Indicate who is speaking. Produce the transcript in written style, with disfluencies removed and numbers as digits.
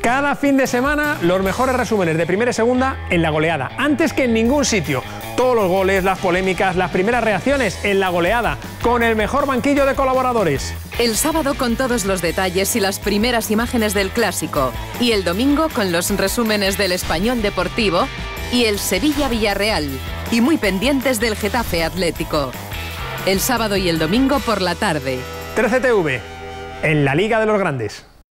Speaker 1: Cada fin de semana, los mejores resúmenes de Primera y Segunda en La Goleada. Antes que en ningún sitio. Todos los goles, las polémicas, las primeras reacciones en La Goleada. Con el mejor banquillo de colaboradores.
Speaker 2: El sábado con todos los detalles y las primeras imágenes del Clásico. Y el domingo con los resúmenes del Español Deportivo y el Sevilla-Villarreal. Y muy pendientes del Getafe Atlético. El sábado y el domingo por la tarde.
Speaker 1: 13TV, en la Liga de los Grandes.